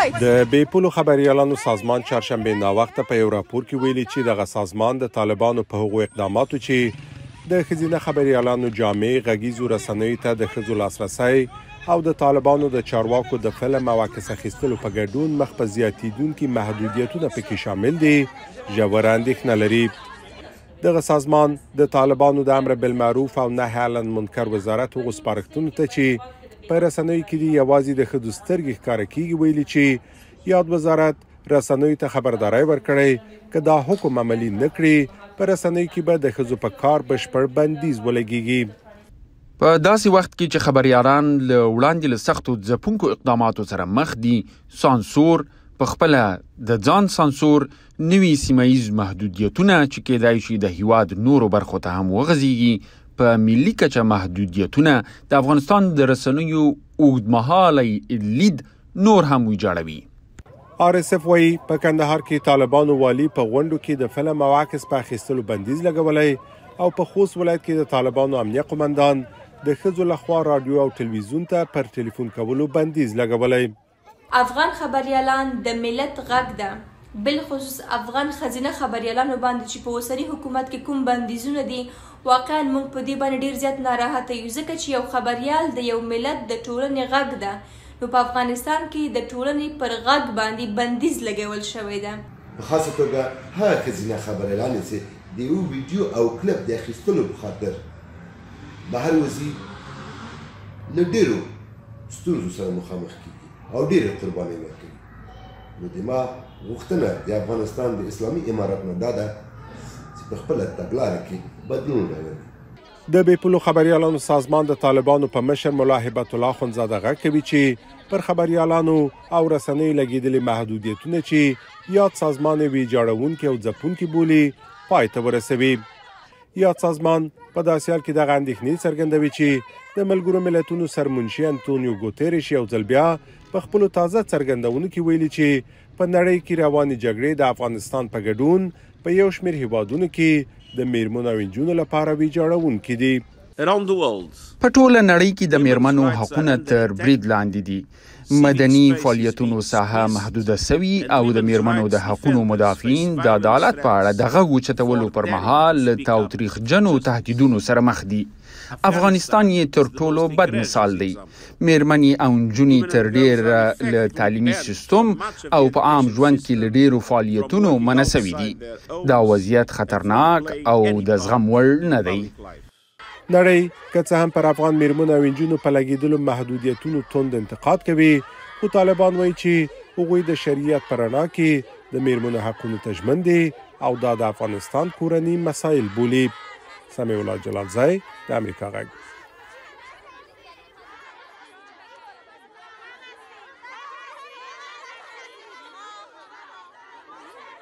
د بې پولو خبریالانو سازمان چهارشنبه ناوخته په یو راپور کې ویلي چې دغه سازمان د طالبانو په هغو اقداماتو چې د ښځینه خبریالانو جامې غږیزو رسنیو ته د ښځو لاسرسی او د طالبانو د چارواکو د فلم او عکس اخیستلو په ګډون مخ په زیاتیدونکي محدودیتونه پکې شامل دي ژوره اندېښنه لري. دغه سازمان د طالبانو د امر بالمعروف او نهي عن المنکر وزارت هغو سپارښتنو ته چې په رسنیو کې دي یوازې د ښځو سترګې ښکاره کیږي ویلي چې یاد وزارت رسنیو ته خبرداری ورکړی که دا حکم عملي نه کړي په رسنیو کې به د ښځو په کار بشپړ بندیز ولګیږي. په داسې وخت کې چې خبریالان له وړاندې له سختو ځپونکو اقداماتو سره مخ دي، سانسور په خپله د ځان سانسور، نوي سیمهیز محدودیتونه چې کېدای شي د هیواد نورو برخو ته هم وغځېږي، په ملي کچه محدودیتونه د افغانستان د رسنیو اوږدمهالی لید نور هم ویجاړوي. RSF وایي په کندهار کې طالبانو والي په غونډو کې د فلم او عکس په اخیستلو بندیز لګولی او په خوست ولایت کې د طالبانو امنیه قمندان د ښځو لخوا رادیو او تلویزیون ته پر ټلیفون کولو بندیز لګولی. افغان خبریالان د ملت غږ ده، بالخصوص افغان ښځینه خبریالانو باندې چې په اوسني حکومت کې کوم بندیزونه دي، واقعا موږ په دې باندې ډیر زیات ناراحته یو، ځکه چې یو خبریال د یو ملت د ټولنې غږ ده. نو په افغانستان کې د ټولنې پر غږ باندې بندیز لګول شوی ده. په خاصه توګه هغه ښځینه خبریالان چې د یو ویډیو او کلپ د اخیستلو په خاطر بهر وځي له ډیرو ستونزو سره مخامخ کیږي او ډیرې قربانۍ ورکوي. نو د ما غوښتنه د افغانستان د اسلامي امارت نه دا ده چې په خپله تګلاره کې بدلون راولي. د بې پولو خبریالانو سازمان د طالبانو په مشر ملا هبت الله اخندزاده غږ کوي چې پر خبریالانو او رسنیو لګېدلي محدودیتونه چې یاد سازمان یې ویجاړونکي او ځپونکي بولي پای ته ورسوي. یاد سازمان په داسې حال کې دغه اندېښنې څرګندوي چې د ملګرو ملتونو سرمنشي انتونیو ګوتریش یو ځل بیا په خپلو تازه څرګندونو کې ویلي چې په نړۍ کې روانې جګړې د افغانستان په ګډون په یو شمېر هیوادونو کې د میرمنو او نجونو لپاره ویجاړونکي دي. په ټوله نړۍ کې د میرمنو حقونه تر برید لاندې دي. مدني فعالیتونو ساحه محدوده سوي او د میرمنو د حقونو مدافعین د عدالت په اړه د غږ اوچتولو پر مهال له تاوتریخجنو تهدیدونو سره مخ دي. افغانستان یې تر ټولو بد مثال دی. میرمنې او نجونې تر ډېر له تعلیمي سیستم او په عام ژوند کې له ډېرو فعالیتونو منع سوي دي. دا وضعیت خطرناک او د زغم وړ نه دی. نړۍ که څه هم پر افغان میرمنو او نجونو په لګېدلو محدودیتونو توند انتقاد کوي، خو طالبان وایي چې هغوی د شریعت په رڼا کې د میرمنو حقونو ته ژمن دي او دا د افغانستان کورني مسایل بولي. سمیع الله جلالزی، د امریکا غږ.